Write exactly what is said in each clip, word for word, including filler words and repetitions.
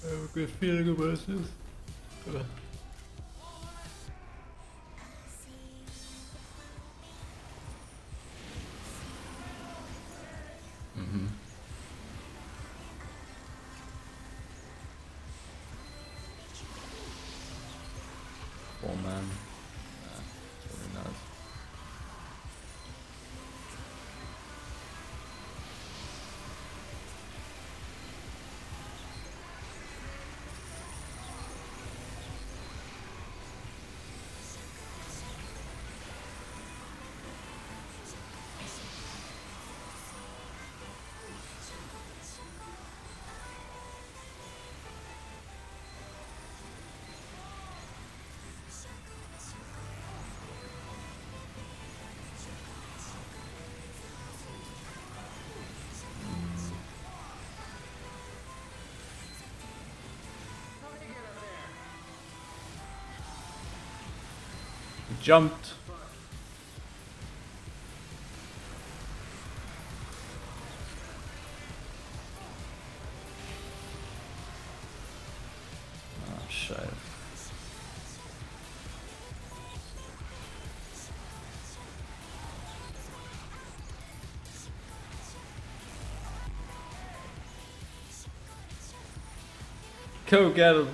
I have a good feeling about this. Uh. Mm-hmm. Four man. Nah, probably not. Jumped. Oh shit. Go get him.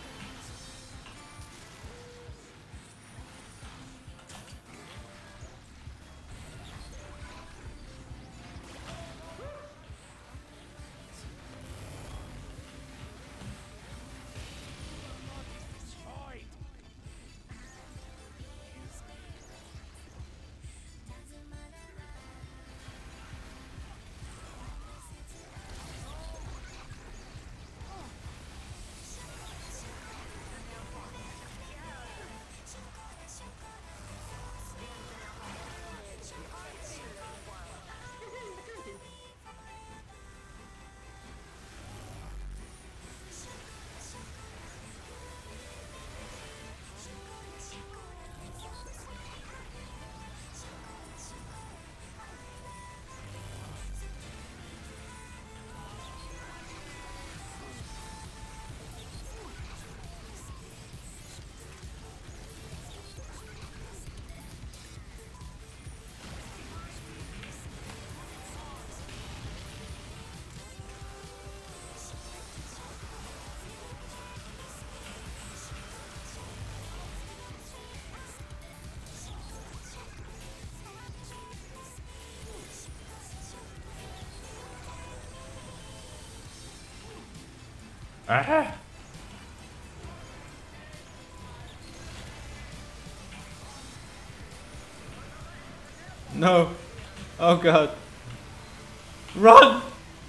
Ah! No! Oh god! Run!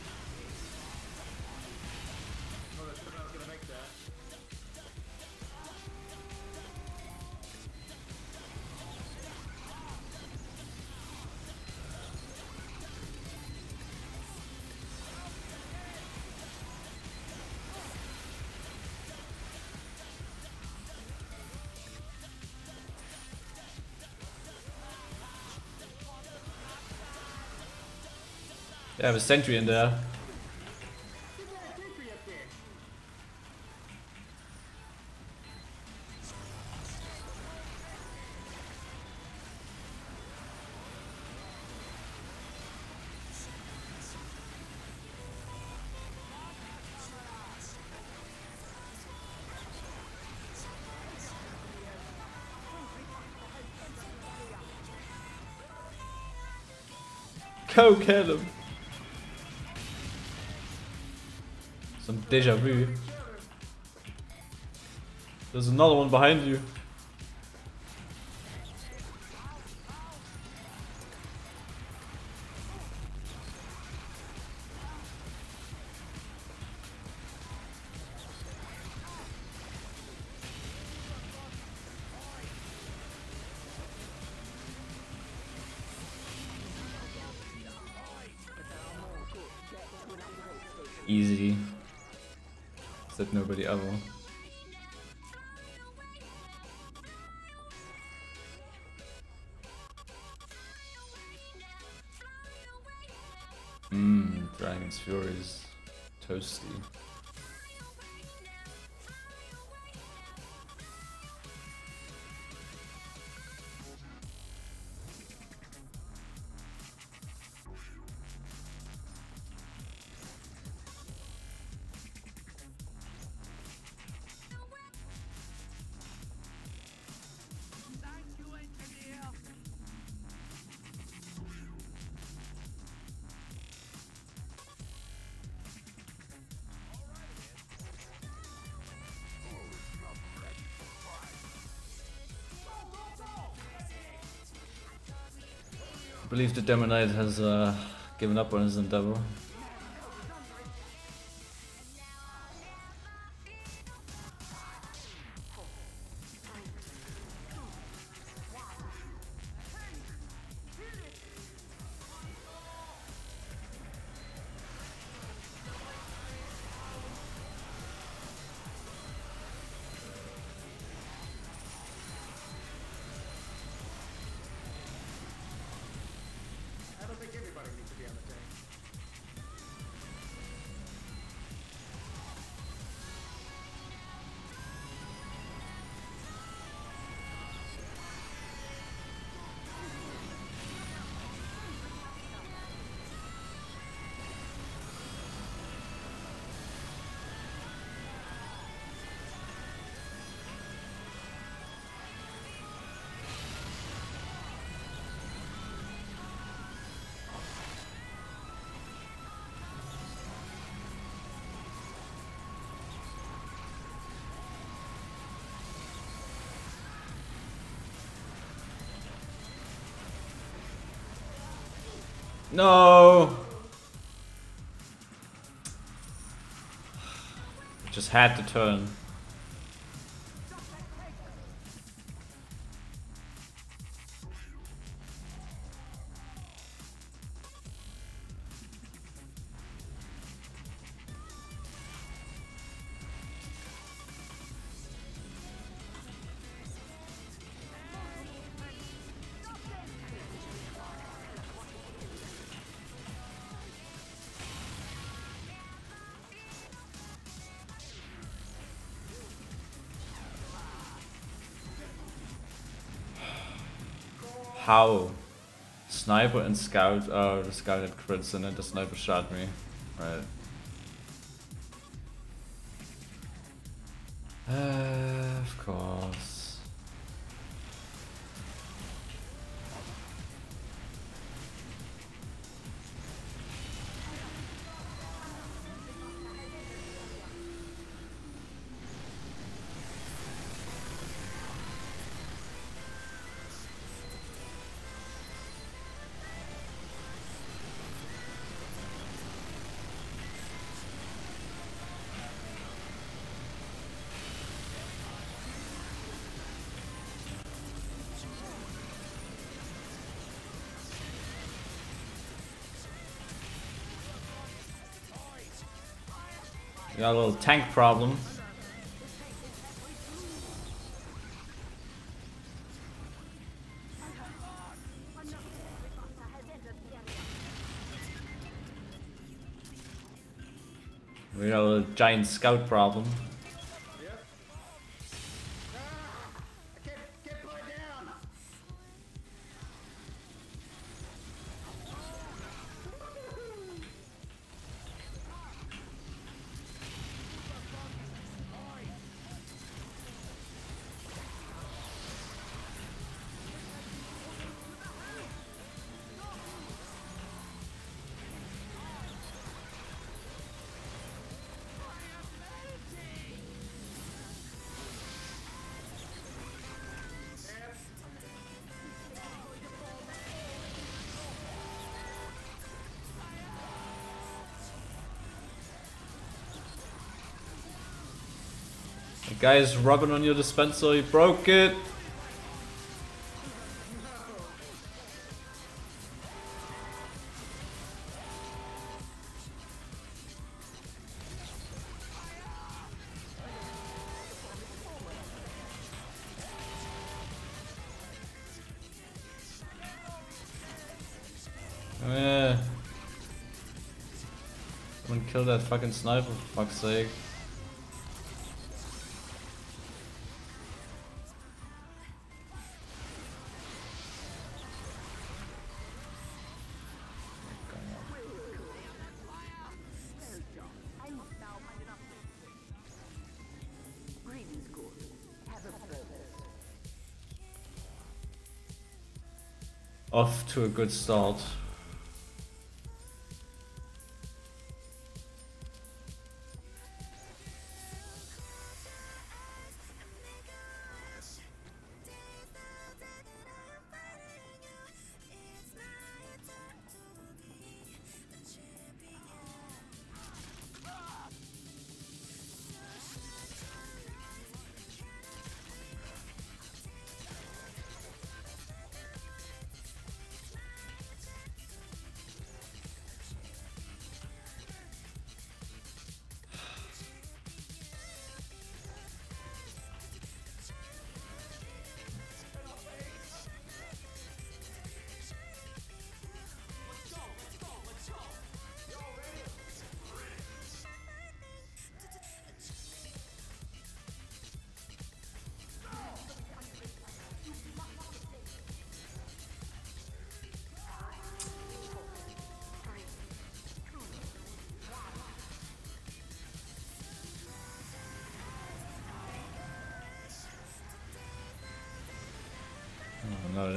They have a sentry in there. Go get him! Some deja vu. There's another one behind you. Easy. Said nobody ever. Mmm, Dragon's Fury is toasty. believe the Demon Knight has uh, given up on his endeavor. No! Just had to turn. How? Sniper and scout. Oh, the scout had crits in it, the sniper shot me. Right. Uh, of course. Got a little tank problem. We got a little giant scout problem. The guy's rubbing on your dispenser, he broke it! Oh yeah. Someone kill that fucking sniper for fuck's sake. Off to a good start.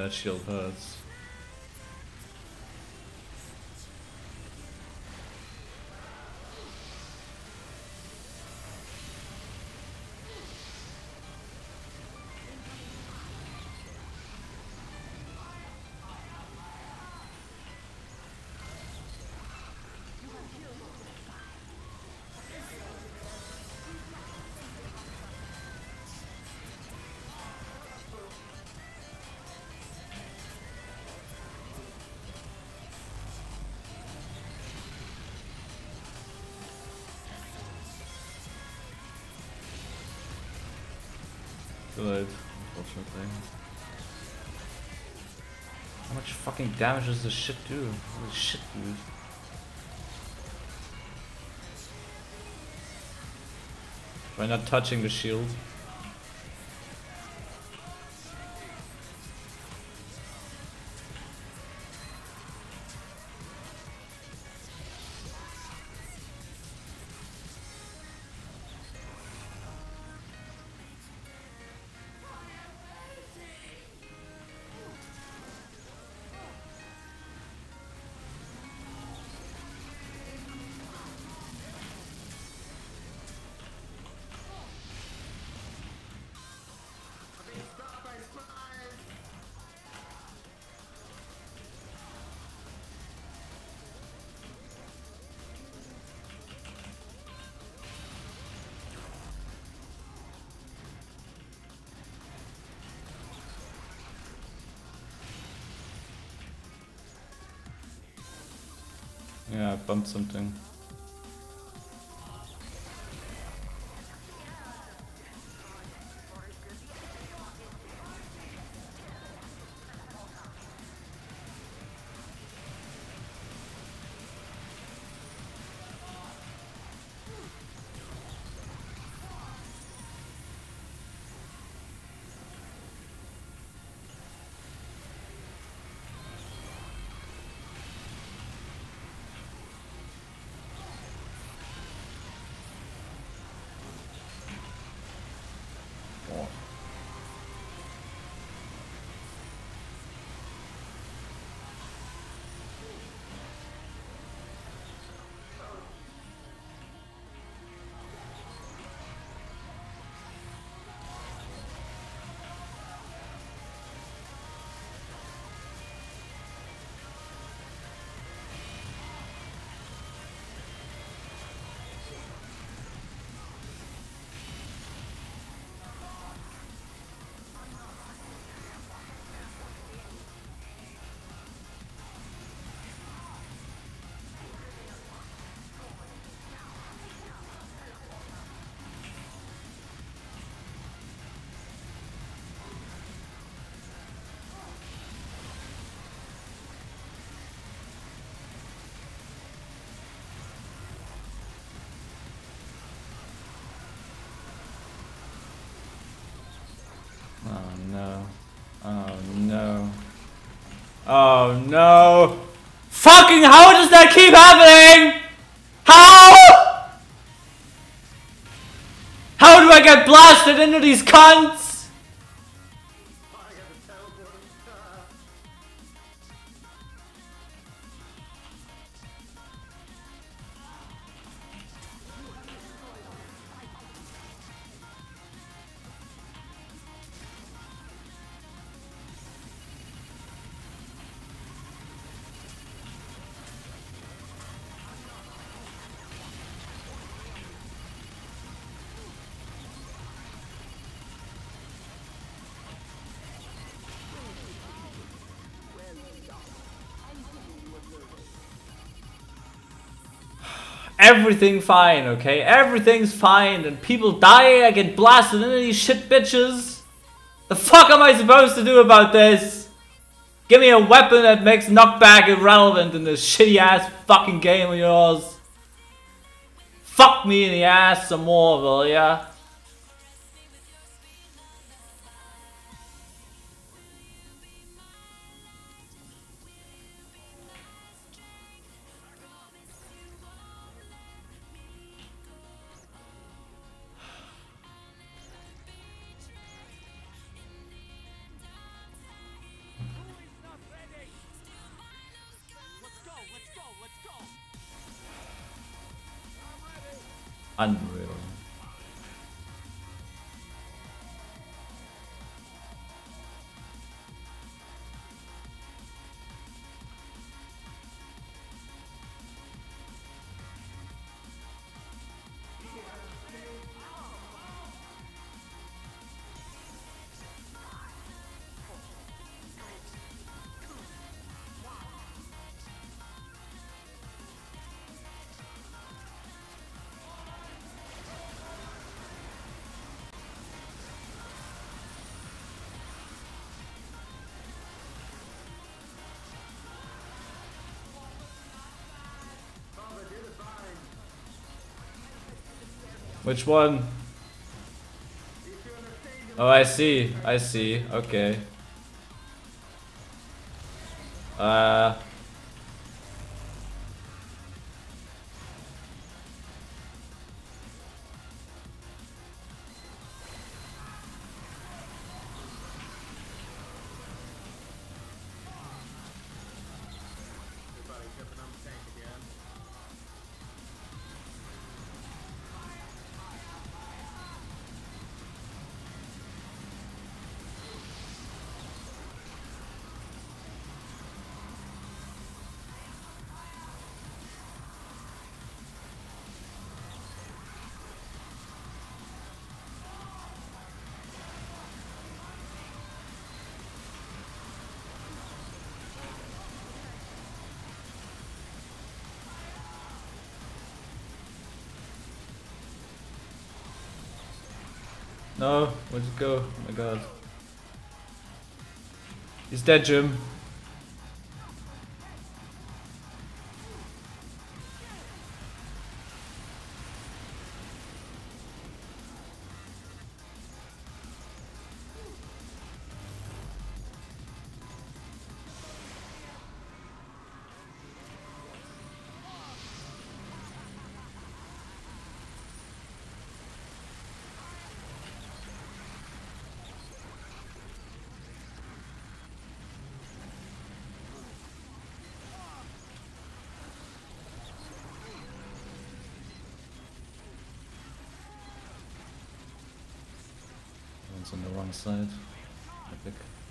that shield hurts. Too late, unfortunately. How much fucking damage does this shit do? Holy shit, dude. Try not touching the shield. Yeah, I bumped something. Oh no. Oh no. Oh no. Fucking how does that keep happening? How? How do I get blasted into these cunts? Everything fine, okay? Everything's fine, and people die, I get blasted into these shit bitches. The fuck am I supposed to do about this? Give me a weapon that makes knockback irrelevant in this shitty ass fucking game of yours. Fuck me in the ass some more, will ya? Unreal. Which one? Oh, I see. I see. Okay. Uh. No, where'd it go? Oh my god. He's dead, Jim. On the wrong side. Epic.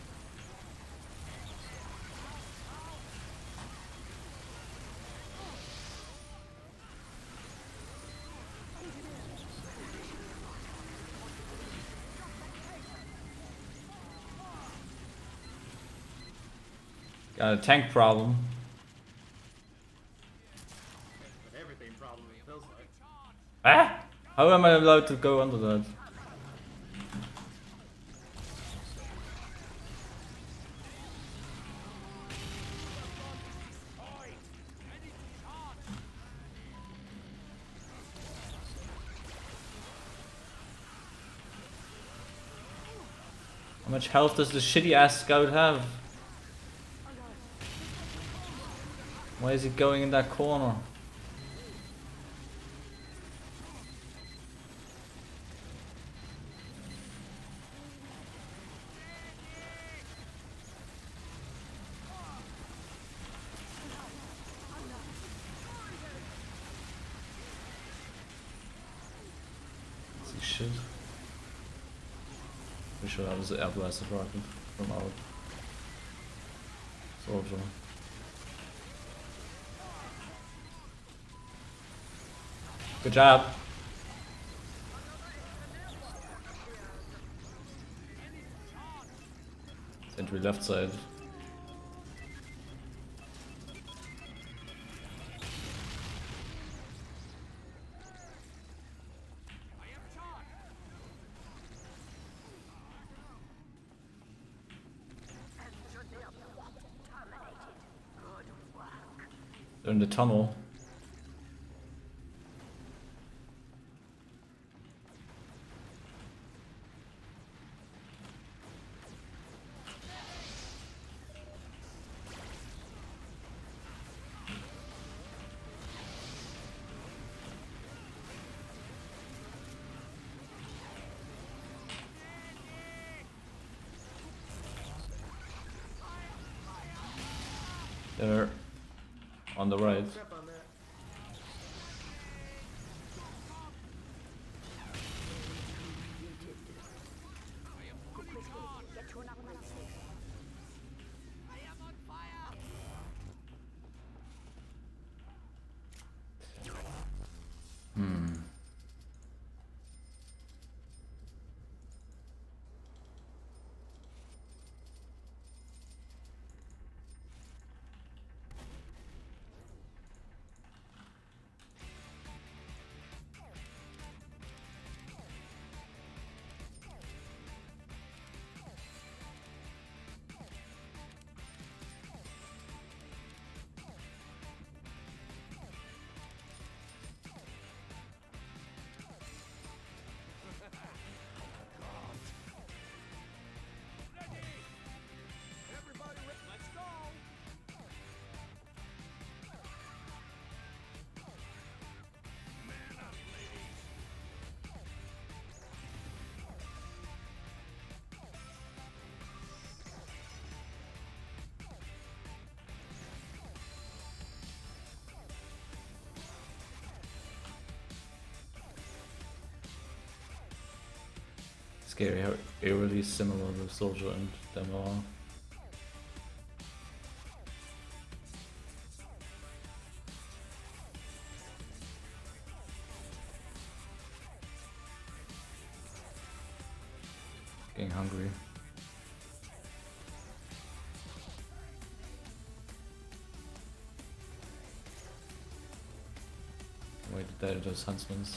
Got a tank problem. Everything problem it feels like. Ah! How am I allowed to go under that? How much health does the shitty ass scout have? Why is he going in that corner? Is he shit? Pretty sure that was the air blasted rocket from our soldier. Good job. Entry left side. They're in the tunnel. They're on the right. Scary how eerily similar the soldier and demo are. Getting hungry. Wait, did that those huntsmen's?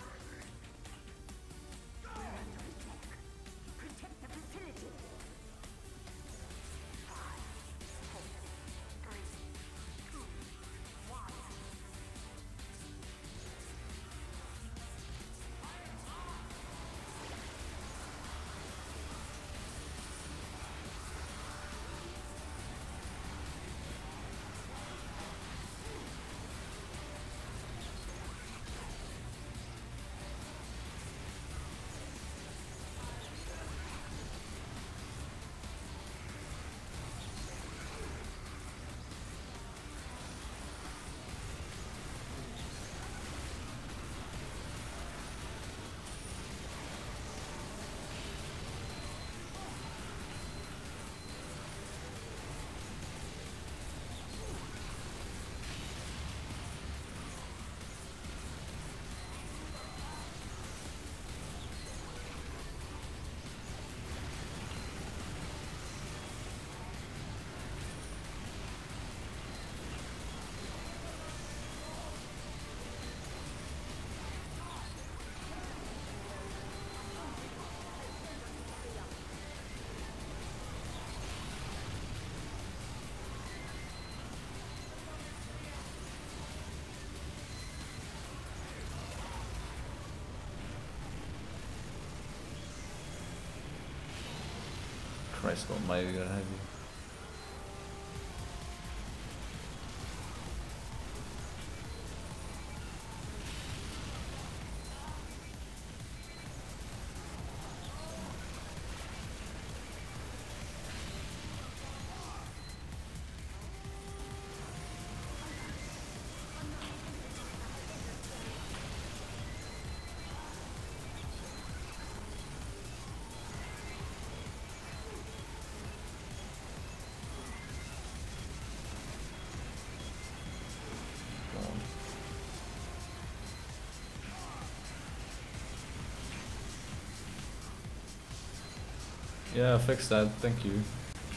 Christ almighty, gotta have you. Yeah, fix that, thank you.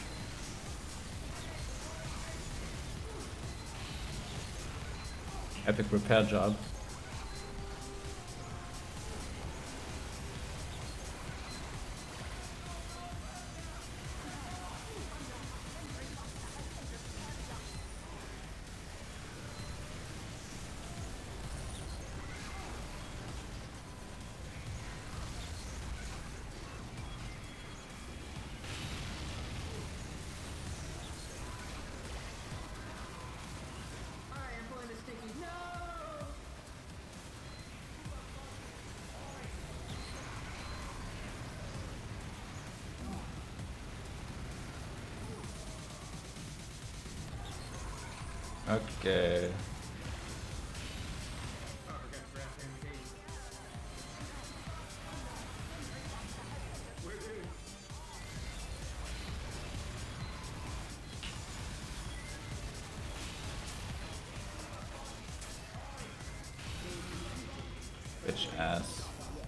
Epic repair job. Okay. Bitch ass.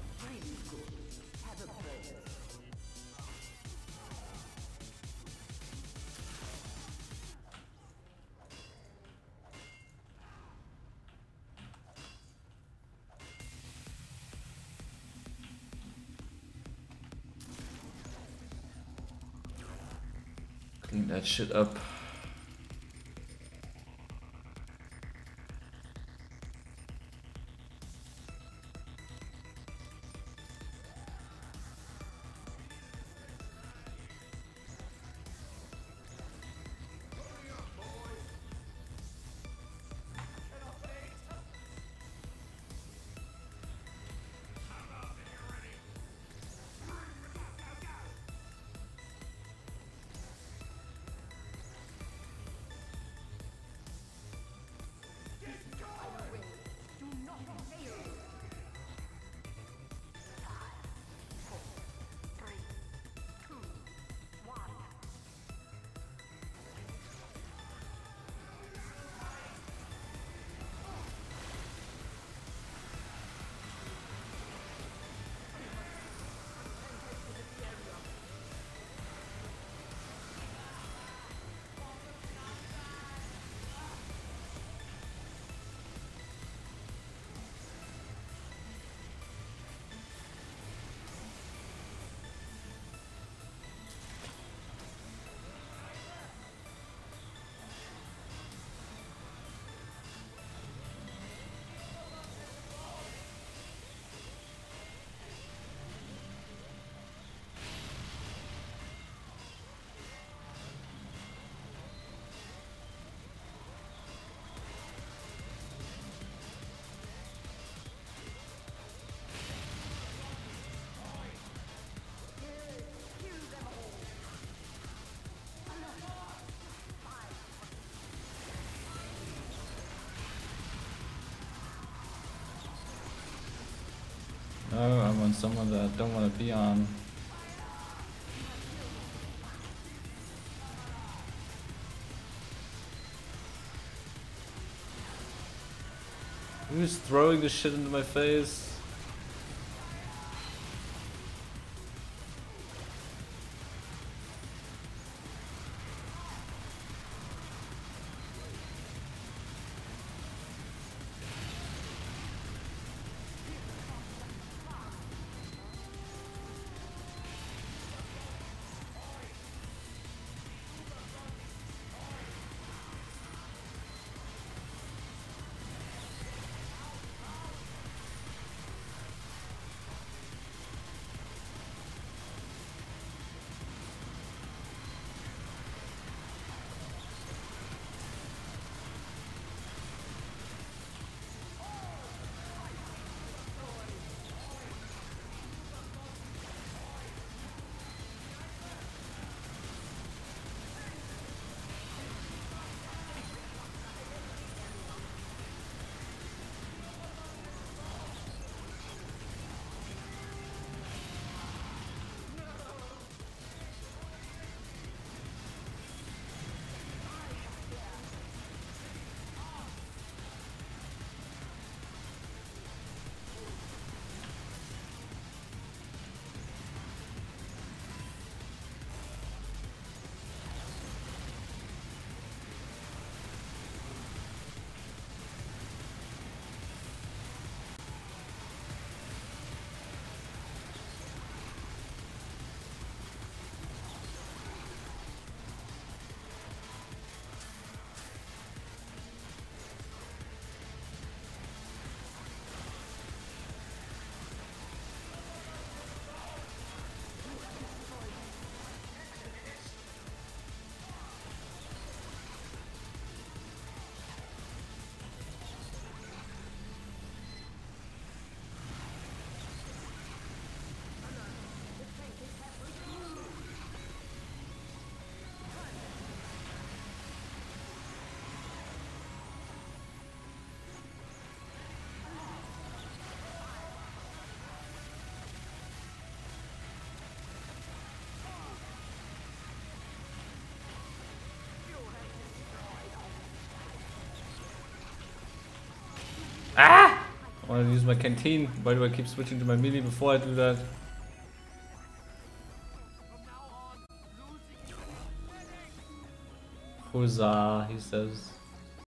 Clean that shit up. No, I'm on someone that I don't want to be on. Who's throwing this shit into my face? Ah! I want to use my canteen. Why do I keep switching to my melee before I do that? Huzzah, he says.